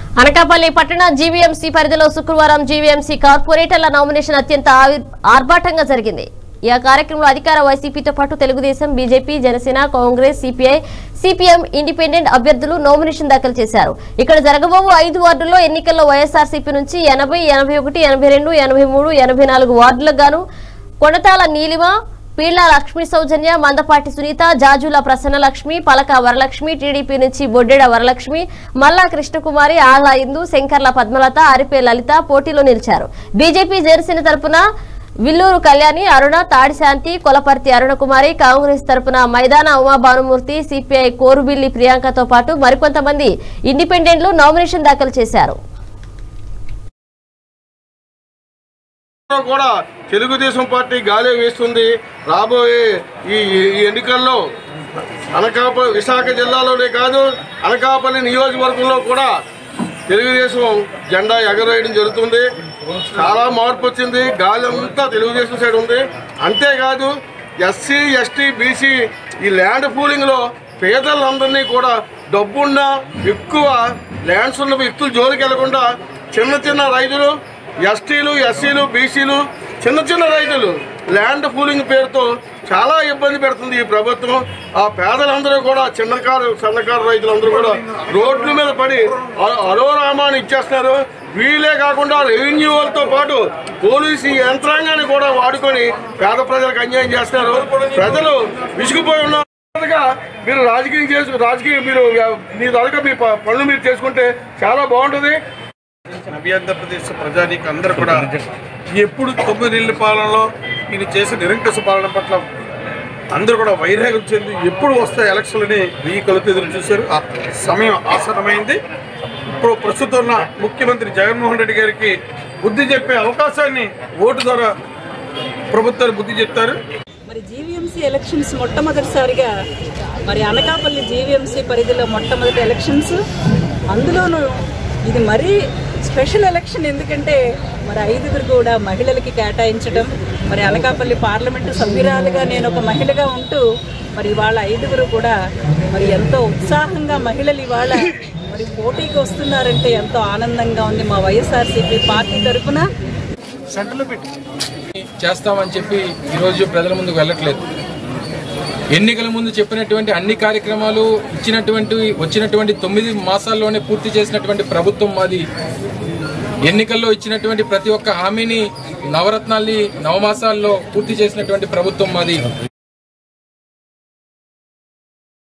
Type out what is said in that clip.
అనకాపల్లి పట్టణ జీవీఎంసీ పరిధిలో శుక్రవారం జీవీఎంసీ కార్పొరేటర్ల నామినేషన్ అత్యంత ఆర్భాటంగా జరిగింది. ఈ కార్యక్రమంలో అధికార వైసీపీతో పాటు Telugu Desam, BJP, Janasena, Congress, CPI, CPM, independent అభ్యర్థులు నామినేషన్ దాఖలు చేశారు. ఇక్కడ జరగబోవు 5 వార్డుల్లో ఎన్నికల్లో వైఎస్ఆర్సీపీ నుంచి 80, 81, 82, 83, 84 వార్డులకు గాను కొనతాల నీలిమ, పీళ్ల లక్ష్మీ సౌజన్య, మందపాటి సునీత, జాజుల ప్రసన్నలక్ష్మి, పలక వరలక్ష్మి, టీడీపీ నుంచి బొడ్డెడ వరలక్ష్మి, మల్లా కృష్ణకుమారి, ఆలా ఇందు, శంకర్ల పద్మలత, అరిపే లలిత పోటీలో నిలిచారు. బీజేపీ జనసేన తరపున విల్లూరు కళ్యాణి, అరుణ, తాడిశాంతి, కొలపర్తి అరుణకుమారి, కాంగ్రెస్ తరపున మైదాన ఉమాభానుమూర్తి, సిపిఐ కోరుబిల్లి ప్రియాంకతో పాటు మరికొంతమంది ఇండిపెండెంట్లు నామినేషన్ దాఖలు చేశారు. కూడా తెలుగుదేశం పార్టీ గాలి వేస్తుంది. రాబోయే ఈ ఎన్నికల్లో అనకాపల్లి విశాఖ జిల్లాలోనే కాదు అనకాపల్లి నియోజకవర్గంలో కూడా తెలుగుదేశం జెండా ఎగరేయడం జరుగుతుంది. చాలా మార్పు వచ్చింది. గాలి అంతా తెలుగుదేశం సైడ్ ఉంది. అంతేకాదు ఎస్సీ, ఎస్టీ, బీసీ ఈ ల్యాండ్ పూలింగ్లో పేదలందరినీ కూడా డబ్బున్న ఎక్కువ ల్యాండ్స్ ఉన్న వ్యక్తులు జోలికి వెళ్లకుండా చిన్న చిన్న రైతులు, ఎస్టీలు, ఎస్సీలు, బీసీలు, చిన్న చిన్న రైతులు ల్యాండ్ పూలింగ్ పేరుతో చాలా ఇబ్బంది పెడుతుంది ఈ ప్రభుత్వం. ఆ పేదలందరూ కూడా సన్నకారు రైతులందరూ కూడా రోడ్ల మీద పడి అరోరామాన్ని ఇచ్చేస్తున్నారు. వీళ్ళే కాకుండా రెవెన్యూ వాళ్ళతో పాటు పోలీసు యంత్రాంగాన్ని కూడా వాడుకొని పేద ప్రజలకు అన్యాయం చేస్తున్నారు. ప్రజలు విసిగిపోయి ఉన్నారు. మీరు రాజకీయం మీరు మీ తాలూకా మీ పనులు మీరు చేసుకుంటే చాలా బాగుంటుంది. ఆంధ్రప్రదేశ్ ప్రజానీకి అందరూ కూడా ఎప్పుడు 9 నెలల పాలనలో ఈయన చేసిన నిరంకుశ పాలన పట్ల అందరూ కూడా వైరాగ్యం చెంది ఎప్పుడు వస్తాయి ఎలక్షన్లని వెయ్యి కలుపు ఎదురు చూశారు. ఆ సమయం ఆసన్నమైంది. ఇప్పుడు ప్రస్తుతం ఉన్న ముఖ్యమంత్రి జగన్మోహన్ రెడ్డి గారికి బుద్ధి చెప్పే అవకాశాన్ని ఓటు ద్వారా ప్రభుత్వాలు బుద్ధి చెప్తారు. మరి జీవీఎంసీ ఎలక్షన్స్ మొట్టమొదటిసారిగా మరి అనకాపల్లి జీవీఎంసీ పరిధిలో మొట్టమొదటి ఎలక్షన్స్. అందులోనూ ఇది మరీ స్పెషల్ ఎలక్షన్. ఎందుకంటే మరి 5 కూడా మహిళలకి కేటాయించడం, మరి అనకాపల్లి పార్లమెంటు సభ్యురాలుగా నేను ఒక మహిళగా ఉంటూ మరి ఇవాళ 5 కూడా మరి ఎంతో ఉత్సాహంగా మహిళలు ఇవాళ మరి పోటీకి వస్తున్నారంటే ఎంతో ఆనందంగా ఉంది. మా వైఎస్ఆర్సీపీ పార్టీ తరఫున సెంటర్లో పెట్టి చేస్తామని చెప్పి ఈరోజు ప్రజల ముందుకు వెళ్ళట్లేదు. ఎన్నికల ముందు చెప్పినటువంటి అన్ని కార్యక్రమాలు వచ్చినటువంటి 9 మాసాల్లోనే పూర్తి చేసినటువంటి ప్రభుత్వం మాది. ఎన్నికల్లో ఇచ్చినటువంటి ప్రతి ఒక్క హామీని, నవరత్నాల్ని 9 మాసాల్లో పూర్తి చేసినటువంటి ప్రభుత్వం మాది.